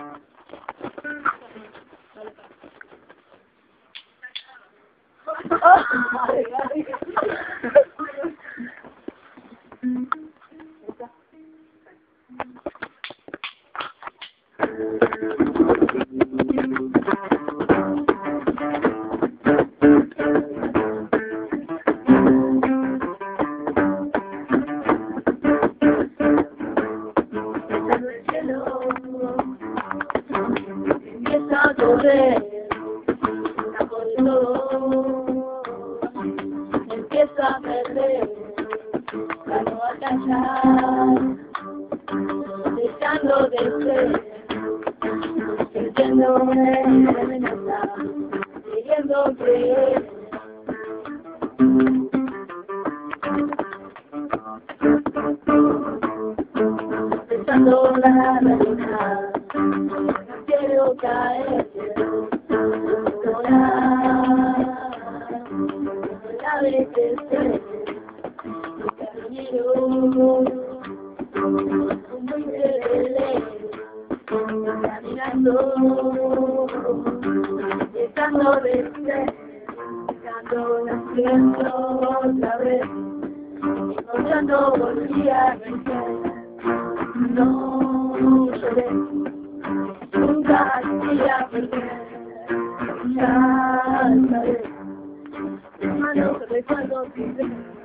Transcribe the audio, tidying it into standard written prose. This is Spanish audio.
Empieza a correr, por todo, empieza a perder, para no alcanzar, dejando de ser, sintiéndome amenazada, queriendo creer. Pensando la realidad, no quiero caer, la veces cariñero, muy rebelde, caminando, dejando de ser, buscando naciendo otra vez, encontrando volvía a vencer. No lloré, nunca quería perder, ya sabes, hermano, recuerdo que